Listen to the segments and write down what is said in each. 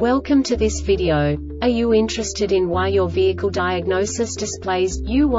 Welcome to this video. Are you interested in why your vehicle diagnosis displays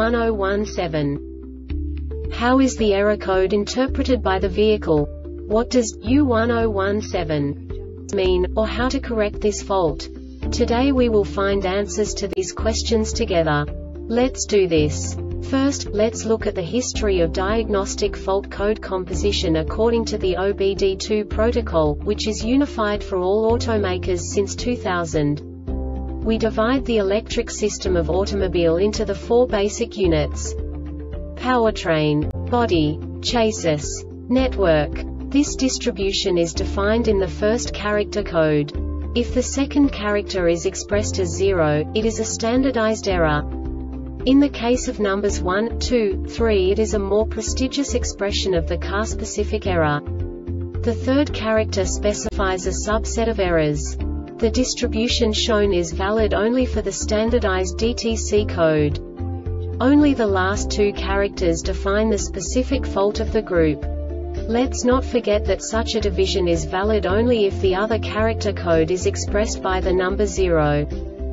U1017? How is the error code interpreted by the vehicle? What does U1017 mean, or how to correct this fault? Today we will find answers to these questions together. Let's do this. First, let's look at the history of diagnostic fault code composition according to the OBD2 protocol, which is unified for all automakers since 2000. We divide the electric system of automobile into the four basic units: powertrain, body, chassis, network. This distribution is defined in the first character code. If the second character is expressed as 0, it is a standardized error. In the case of numbers 1, 2, 3, it is a more prestigious expression of the car-specific error. The third character specifies a subset of errors. The distribution shown is valid only for the standardized DTC code. Only the last two characters define the specific fault of the group. Let's not forget that such a division is valid only if the other character code is expressed by the number 0.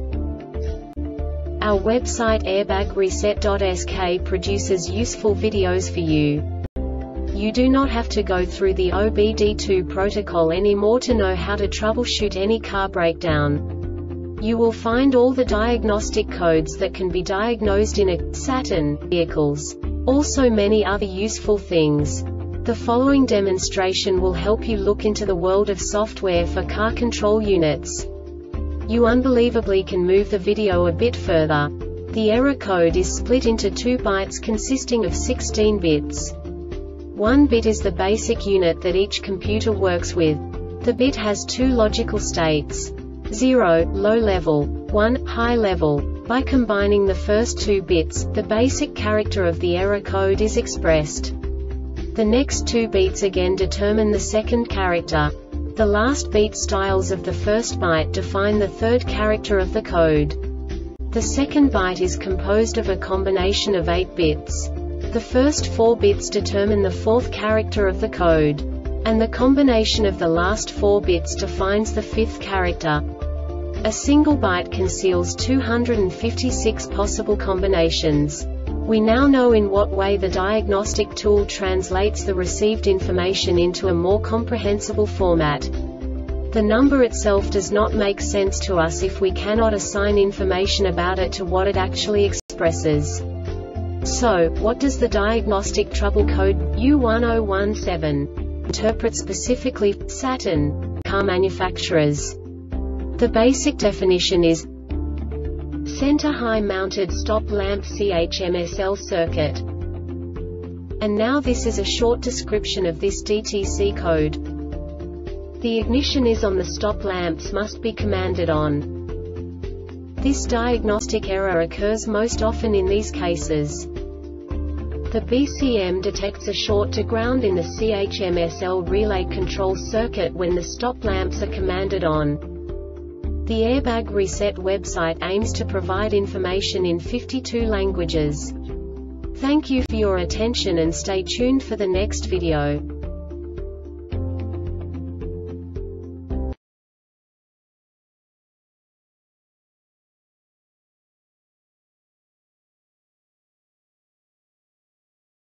Our website airbagreset.sk produces useful videos for you. You do not have to go through the OBD2 protocol anymore to know how to troubleshoot any car breakdown. You will find all the diagnostic codes that can be diagnosed in a Saturn vehicles. Also many other useful things. The following demonstration will help you look into the world of software for car control units. You unbelievably can move the video a bit further. The error code is split into 2 bytes consisting of 16 bits. 1 bit is the basic unit that each computer works with. The bit has 2 logical states: 0, low level, 1, high level. By combining the first 2 bits, the basic character of the error code is expressed. The next 2 beats again determine the second character. The last beat styles of the first byte define the third character of the code. The second byte is composed of a combination of 8 bits. The first 4 bits determine the fourth character of the code. And the combination of the last 4 bits defines the fifth character. A single byte conceals 256 possible combinations. We now know in what way the diagnostic tool translates the received information into a more comprehensible format. The number itself does not make sense to us if we cannot assign information about it to what it actually expresses. So, what does the diagnostic trouble code U1017 interpret specifically for Saturn car manufacturers? The basic definition is center high-mounted stop lamp CHMSL circuit. And now this is a short description of this DTC code. The ignition is on, the stop lamps must be commanded on. This diagnostic error occurs most often in these cases. The BCM detects a short to ground in the CHMSL relay control circuit when the stop lamps are commanded on. The Airbag Reset website aims to provide information in 52 languages. Thank you for your attention and stay tuned for the next video.